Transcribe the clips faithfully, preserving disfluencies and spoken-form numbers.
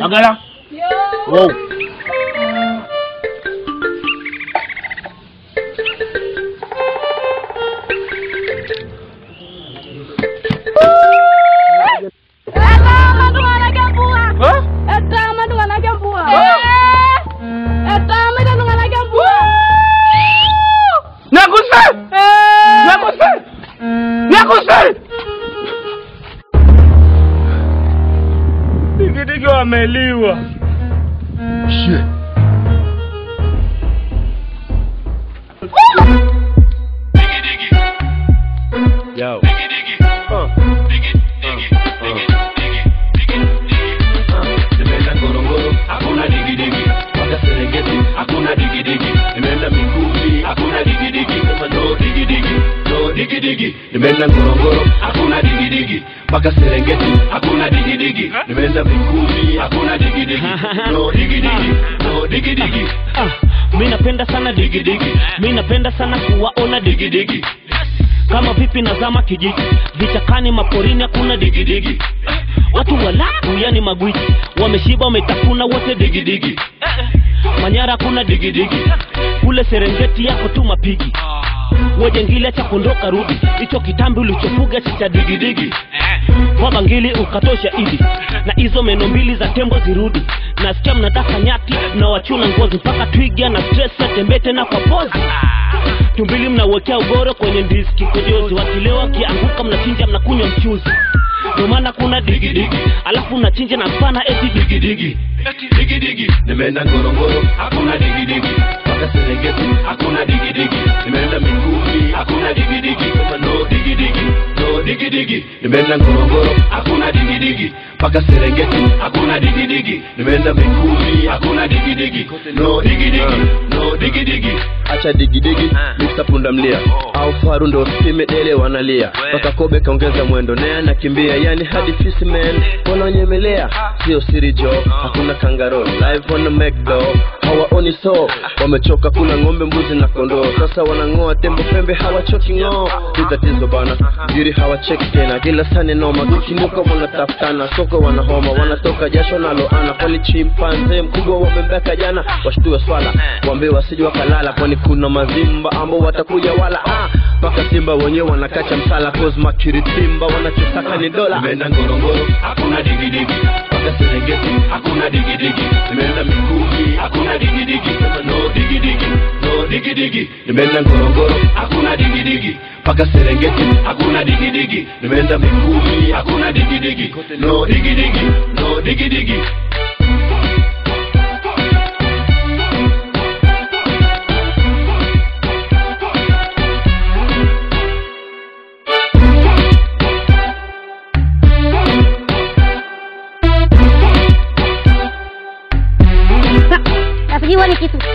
Magala. Yo. Wow. Digi-digi wameliwa. Shit. Digi-digi. Yo. Digi-digi. Uh. Digi-digi. Nimeenda Ngorongoro, hakuna digi-digi. Waka Serengeti, hakuna digi-digi. Nimeenda Mikumi, hakuna digi-digi. Sema no digi-digi, no digi-digi. Nimeenda Ngorongoro, hakuna digi-digi. Waka Serengeti, hakuna digi-digi. Nimeenda Mikumi, hakuna digi-digi. No digi-digi, no digi-digi. Mimi napenda sana digi-digi. Mimi napenda sana kuwaona digi-digi. Kama vipi nazama kijiji, vichakani maporini hakuna digi-digi. Watu walaku yani magwiji, wameshiba wametafuna wote digi-digi. Manyara kuna digi-digi, kule Serengeti yako tu mapigi. Weje ngile cha kondoka rudi, hicho kitambi ulichofuga cha digi-digi. Baba ngili ukatosha idi, na hizo meno mbili za tembo zirudi. Nasikia mnadaka nyati, na wachuna ngozi mpaka twiga na stress ya tembete na kwa pozi. Tumbili mnawekea ugoro kwenye ndizi kikojozi, wakilewa kianguka mnachinja mnakunywa mchuzi. Ndio maana kuna digi-digi, alafu unachinja na mpana eti digi-digi. Eti digi-digi. Nimeenda Ngorongoro, hakuna digi-digi. Waka Serengeti, hakuna digi-digi. Nimeenda Mikumi, hakuna digi-digi. Sema no digi-digi, no digi-digi. Nimeenda Ngorongoro, hakuna digi-digi. Waka Serengeti, hakuna digi-digi. Nimeenda Mikumi, hakuna digi-digi. No digi-digi, no digi-digi. Acha digi-digi, mixta punda mlia. Au faru ndo sime dele wanalia. Paka kobe kaongeza mwendo, nea nakimbia. Yani hadi fisi man, wananyemelea. Sio siri jo, hakuna kangaroo. Live on the McDo, hawaoni so. Wamechoka kula ngombe, mbuzi na kondoo. Sasa wanangoa tembo pembe, hawachoki ngoo. Tatizo bana, giri hawacheki tena. Kila sane noma, kikinuka wanatafutana. Soko wanahoma, wanatoka jasho na loana. Kwani chimpanze mkubwa wamembeka jana. Washtue swala, wambe wasije wakalala. Kwani kuna mazimba ambao watakuja wala ah. Paka simba wenyewe wanakacha msala. Cause makiri simba wanachotaka ni dola. Nimeenda Ngorongoro, hakuna digi-digi. Waka Serengeti, hakuna digi-digi. Nimeenda Mikumi, hakuna digi-digi. Sema no digi-digi, no digi-digi. Nimeenda Ngorongoro, hakuna digi-digi. Waka Serengeti, hakuna digi-digi. Nimeenda Mikumi, hakuna digi-digi. No digi-digi, no digi-digi. Jiwa ni kitu.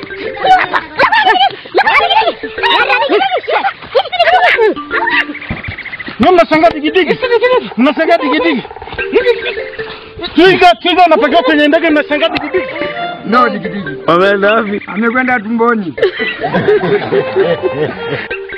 Nyuma mnashangaa digi-digi. Mnashangaa digi-digi. Twiga, twiga unapakiwa kwenye ndege mnashangaa digi-digi. No digi-digi. Ameenda wapi? Amekwenda tumboni.